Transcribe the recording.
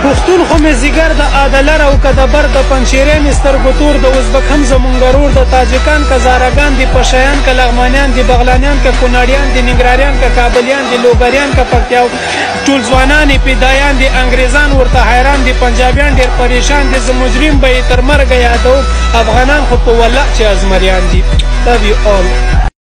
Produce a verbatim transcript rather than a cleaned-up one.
پښتون خو مې زیګر د عادلر او که د بر د پنجشیریانې سترګو تور د ازبک هم زمونږ ورور د تاجکان که زارګان دي پشیان که لغمانیان دي بغلانیان که کونړیان دي ننګرهاریان که کابلیان دي لوګریان که پکتیا ټول ځوانان یې فدایان دي انګریزان ورته حیران دي پنجابیان ډېر پریشان دي زه مجرم به یې تر مرګه یادوم افغانان خو په والله چې ازمریان دي. Love you all.